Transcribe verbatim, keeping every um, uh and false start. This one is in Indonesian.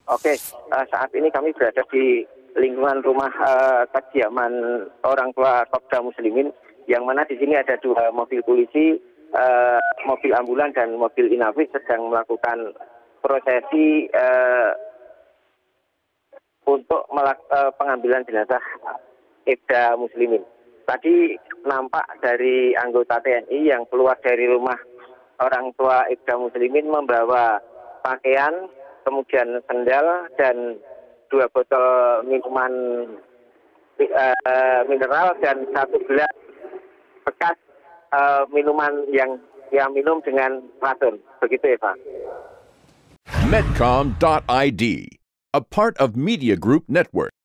Oke, uh, saat ini kami berada di lingkungan rumah uh, kediaman orang tua Kopda Muslimin, yang mana di sini ada dua mobil polisi, uh, mobil ambulan dan mobil Inafis sedang melakukan prosesi uh, untuk melak uh, pengambilan jenazah Ibda Muslimin. Tadi nampak dari anggota T N I yang keluar dari rumah orang tua Ibda Muslimin membawa pakaian, kemudian sendal dan dua botol minuman uh, mineral dan satu gelas bekas uh, minuman yang yang minum dengan racun. Begitu ya Pak. Medcom dot I D, a part of Media Group Network.